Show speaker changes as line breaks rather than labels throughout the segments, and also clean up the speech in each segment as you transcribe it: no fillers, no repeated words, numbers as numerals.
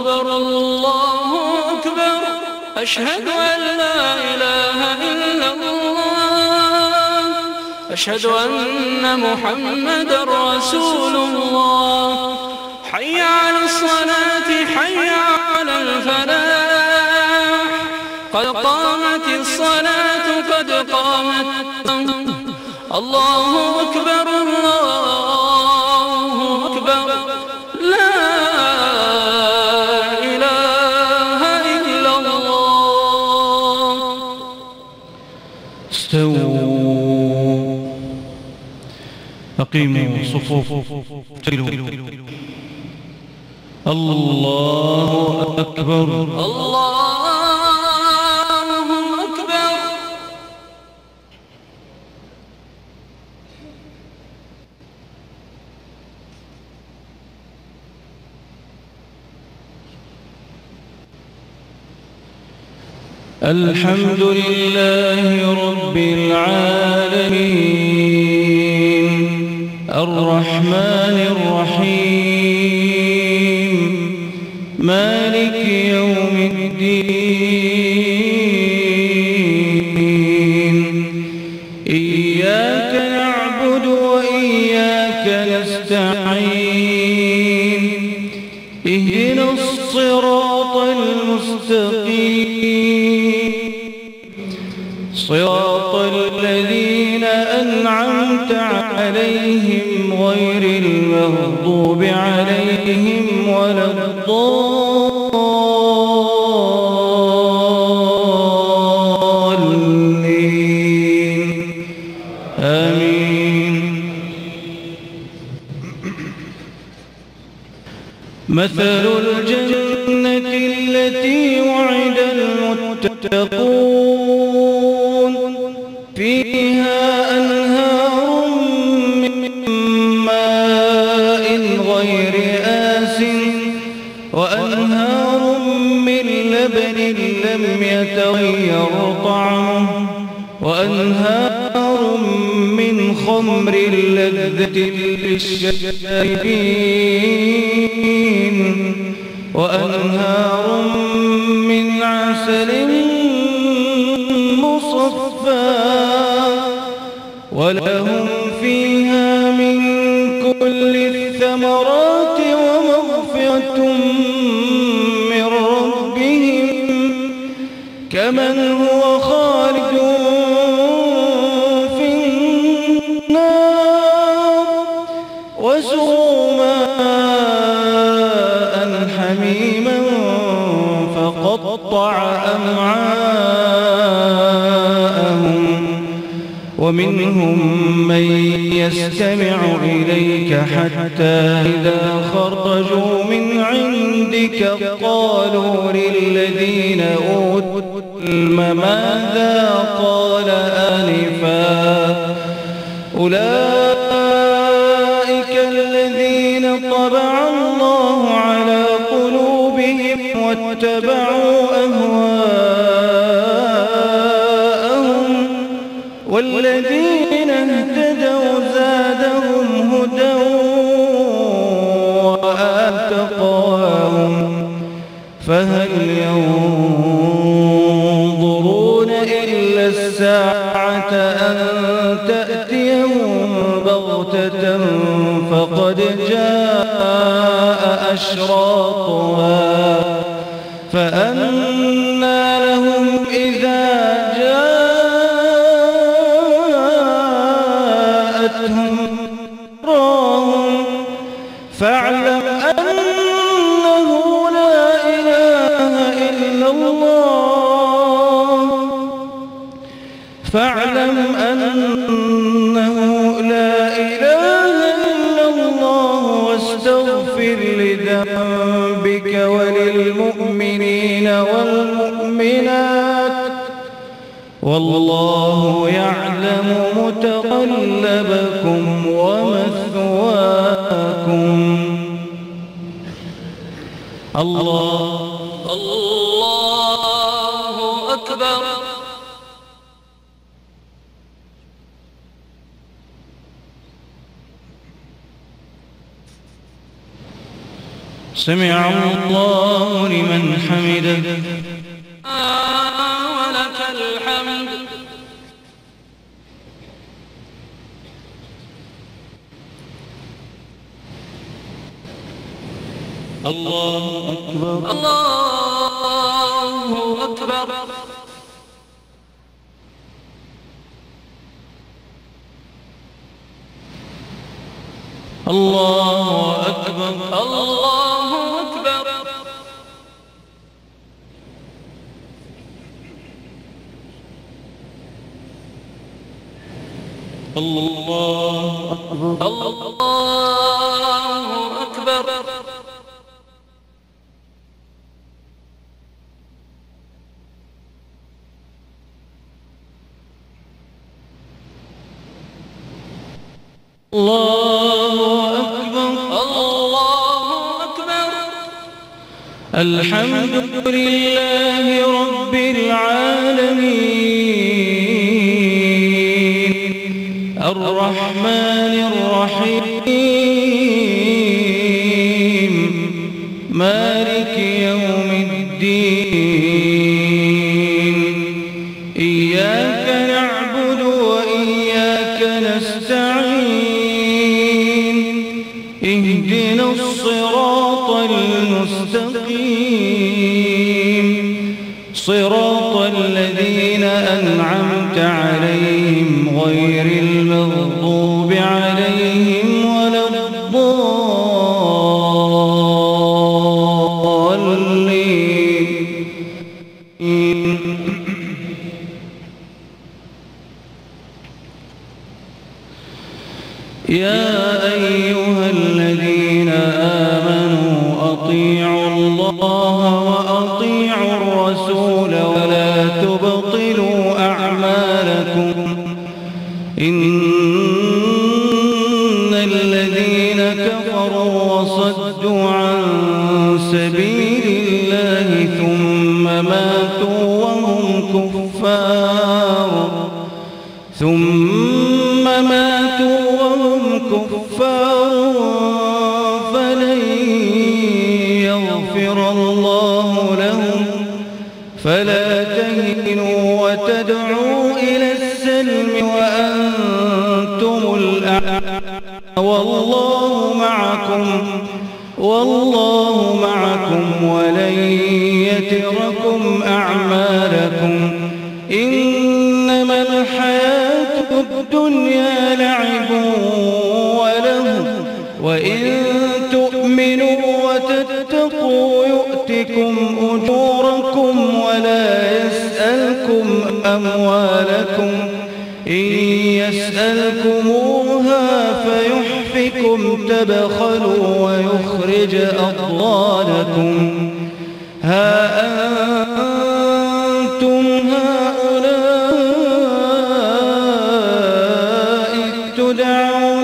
أكبر الله أكبر أشهد أن لا إله إلا الله أشهد أن محمدا رسول الله حي على الصلاة حي على الفلاح قد قامت الصلاة قد قامت الله أكبر الله أكبر لا إله إلا الله.
استووا أقيموا صفوفكم الله أكبر
الله أكبر.
الحمد لله رب العالمين الرحمن الرحيم مالك يوم الدين إياك نعبد وإياك نستعين اهدنا الصراط المستقيم صراط الذين أنعمت عليهم غير المغضوب عليهم ولا الضالين آمين. مثل الجنة التي وعد المتقون فيها أنهار من ماء غير آسٍ وأنهار من لبن لم يتغير طعمه وأنهار من خمر لذة للشاربين وأنهار من عسل مصفى ولهم فيها من كل الثمرات ومغفرة من ربهم كمن هو خالد في النار وسقوا ماء حميما فقطع أمعاءهم ومنهم من يستمع إليك حتى إذا خرجوا من عندك قالوا للذين أوتوا العلم ماذا قال آنفا أولئك الذين طبع الله على قلوبهم واتبعوا أهواءهم والذين اهتدوا زادهم هدى وآتقاهم فهل ينظرون إلا الساعة أن تأتيهم بغتة فقد جاء أشراطها فأنى لهم إذا جاءتهم راهم فاعلم أنه لا إله إلا الله فاعلم أنه لا إله إلا الله واستغفر لذنبك وللمؤمنين والمؤمنات والله يعلم متقلبكم ومثواكم. الله
الله أكبر.
سمع الله لمن حمده.
ولك الحمد.
الله أكبر.
الله أكبر.
الله أكبر.
الله أكبر.
الله أكبر.
الله أكبر.
الله أكبر.
الله أكبر.
الحمد لله رب العالمين الرحمن الرحيم مالك يوم الدين إياك نعبد وإياك نستعين اهدنا الصراط المستقيم صراط الذين أنعمت عليهم غير المغضوب عليهم ولا الضالين. يا أيها الذين آمنوا أطيعوا الله وأطيعوا الرسول ولا تبطلوا أعمالكم إن الذين كفروا وصدوا عن سبيل الله ثم ماتوا وهم كفار فلن يغفر الله لهم فلا تهنوا وتدعوا إلى السلم وأنتم الأعلى والله معكم ولن يتركم أعمالكم إنما الحياة الدنيا لعب وله وإن تؤمنوا وتتقوا يؤتكم أجوركم ولا يسألكم أموالكم إن يسألكموها فيحفكم تبخلوا ويخرج أضغانكم ها أنتم هؤلاء تدعون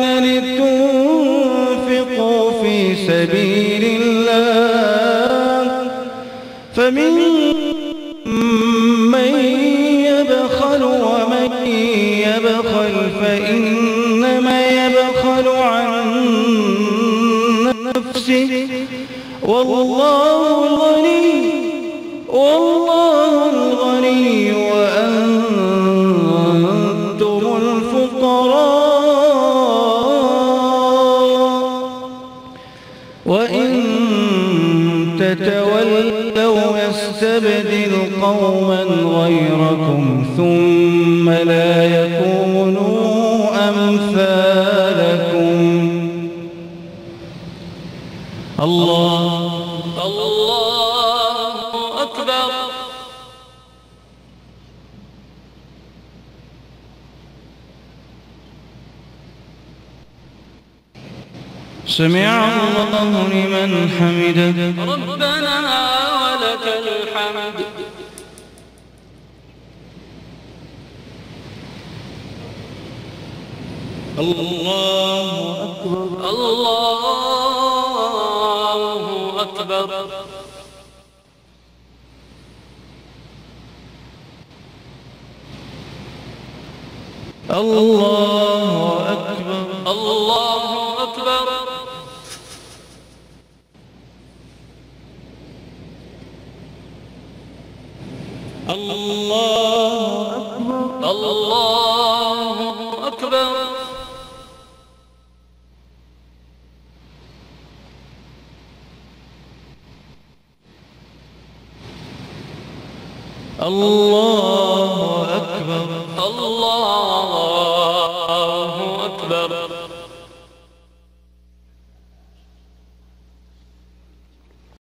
لتنفقوا في سبيل الله فممن يبخل ومن يبخل فإنما يبخل عن نفسه والله الغني وأنتم الفقراء وإن تتولوا يستبدل قوما غيركم ثم لا يكونوا أمثالكم. الله
أكبر.
سمع الله لمن حمده.
ربنا ولك الحمد.
الله أكبر.
الله أكبر.
الله أكبر.
الله أكبر.
الله أكبر.
الله أكبر.
الله أكبر.
الله